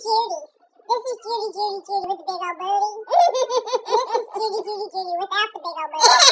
cuties. This is Judy with the big old booty. This is Judy without the big old booty.